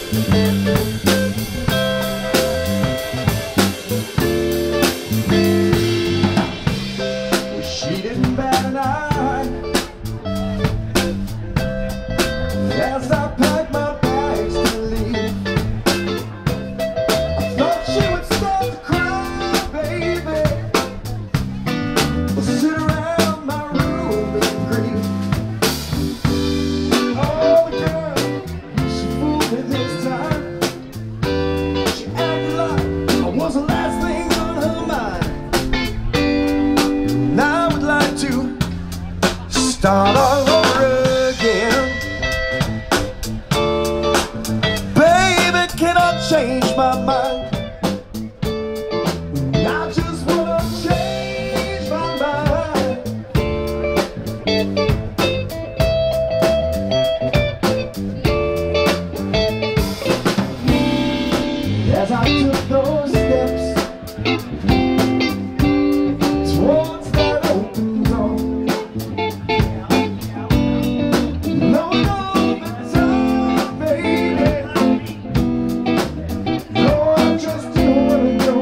She didn't bat an eye as I packed my bags to leave. I thought she would start to cry, baby, or sit around my room and grieve. Oh, the girl, she fooled me this time. She acted like I was the last thing on her mind. Now I would like to start all over again. Baby, can I change my mind? I just wanna change my mind. As I took those steps towards that open door, no, the time, baby. No, I just didn't wanna go.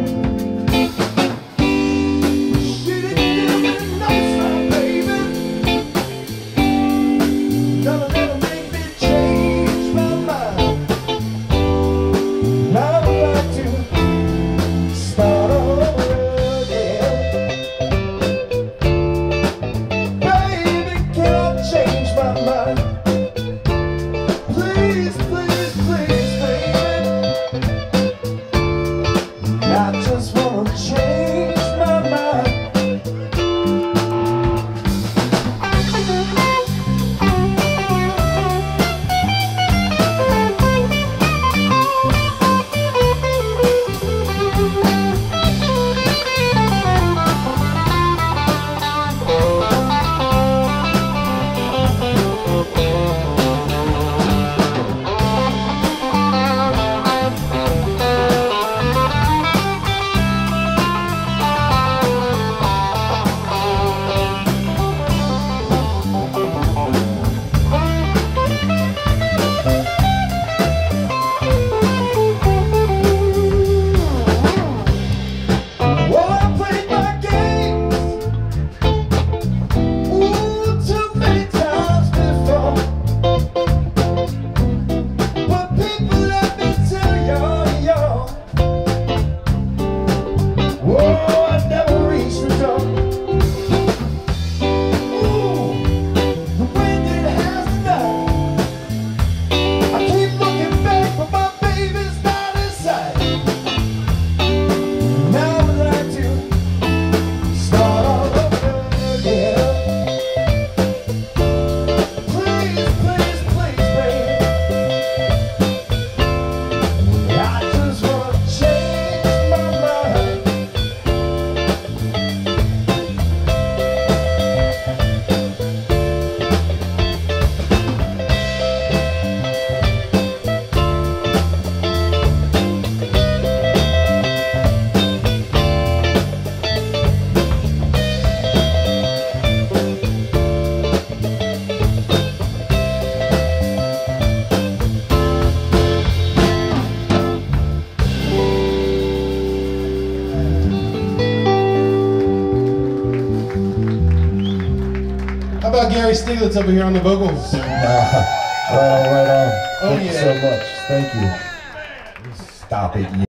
She didn't give me no sign, baby. Gonna never make me change my mind. Now I would like to start all over again. Baby, can I change my mind? Please, please, please, baby. I just wanna change my mind. Well, I played my games, ooh, too many times before. But people, let me tell y'all, whoa, I never reached the door. Ooh, the wind it has tonight. I keep looking back, but my baby's not in sight. Now I would like to start all over again. Please, please, please, baby. I just wanna change my mind. How about Gary Stiglitz over here on the vocals? Right on. Oh, Thank you yeah. so much. Thank you. Stop it.